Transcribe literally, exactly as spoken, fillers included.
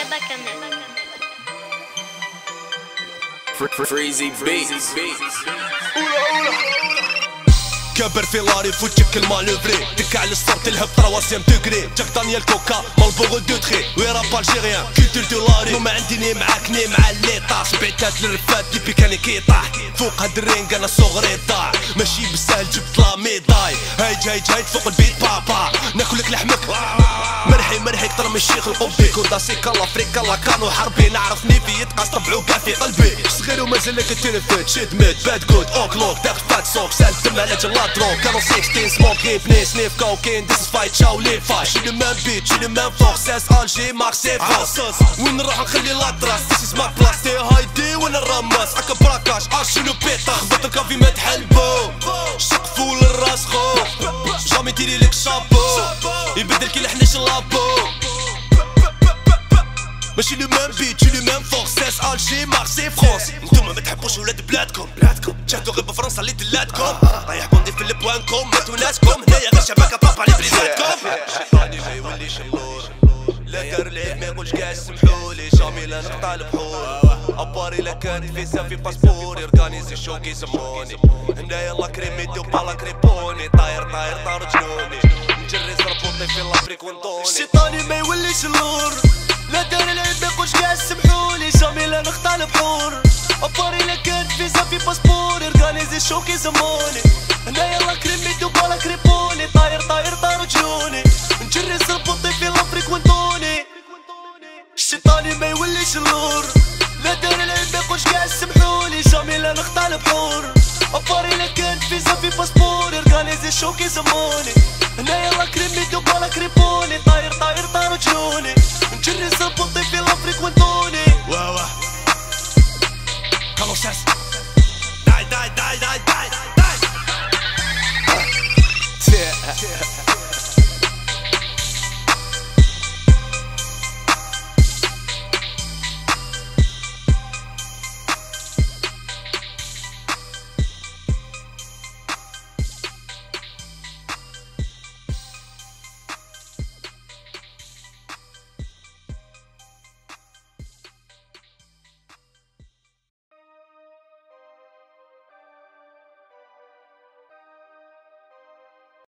Freezy Beats. كبر في لاري فوتك المانوفري دك على الصوت الهب ترواسيام دوغري جاك دانيال كوكا مالبوغو دو تخي ويراب الجيريان كولتور دولاري وما عندي ني معاك ني مع اللي طاح بعت هاد الرفات ديبي كان كيطاح فوق هاد الرينج انا صغري ضاع ماشي بالسهل جبت لا ميداي هايج هايج هايج فوق البيت بابا ناكلك لحمك مرحي مرحي كتر من الشيخ القبي كوداسيكا لافريكا لا كانوا حربي نعرفني في يتقاس طبعو كاع في قلبي صغير ومازال لك التلفت شد ميد باد جود اوكلوك داخل فات سوك سالت دم على جلاترو كانوا ستاشر سموكي بني سنيف كوكين ديس فايت شاولين فايت شي مان بيت شي مان فوق ساس الجي مارسي فاس وين نروح نخلي لاطراس ديس از ماي بلاس تي هايدي وانا الرماس هكا براكاش اشنو بيطا خبط الكافي ما تحلبو شقفو للراس خو جامي ديري لك شابو يبدل كي لحنش لابو ماشي لو ميم بيت شي لو ميم فوق ساس الجي مارسي فرانس نتوما ما تحبوش ولاد بلادكم بلادكم تشاهدوا غير بفرنسا اللي دلاتكم رايح بوندي في البوانكم ماتوا ناسكم هنايا غير شبكه بابا على بليزاتكم الشيطاني ما يوليش اللور لا دار العيب ما يقولش كاع سمحولي جامي لا نقطع البحور اباري لا كان فيزا في باسبور يرغانيزي شو كيسموني هنايا لا كريمي دو بالا كريبوني طاير طاير طار جنوني نجري زربوطي في لافريك ونطوني الشيطاني ما يوليش اللور لا دار العيب ما يقولش كاع سمحولي جامي لا نقطع البحور اباري لا كان فيزا في باسبور يرغانيزي شو كيسموني هنايا لا كريمي دو بالا كريبوني طاير طاير طار جنوني نجري زربوطي في لافريك ونطوني الشيطاني ما يوليش اللور لا دار العيب ما يقولش كاع سمحولي جامي لا نقطع البحور اباري لا كان فيزا في باسبور يرغانيزي شو كيسموني هنايا لا كريمي دو بالا كريبوني